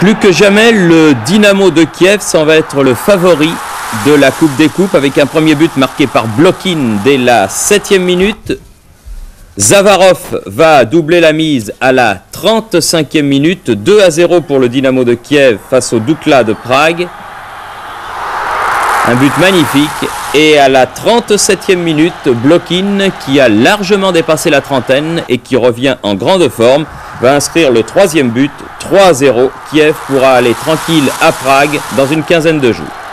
Plus que jamais, le Dynamo de Kiev s'en va être le favori de la Coupe des Coupes avec un premier but marqué par Blokin dès la 7e minute. Zavarov va doubler la mise à la 35e minute, 2-0 pour le Dynamo de Kiev face au Dukla de Prague. Un but magnifique. Et à la 37e minute, Blokin, qui a largement dépassé la trentaine et qui revient en grande forme, va inscrire le 3e but, 3-0. Kiev pourra aller tranquille à Prague dans une quinzaine de jours.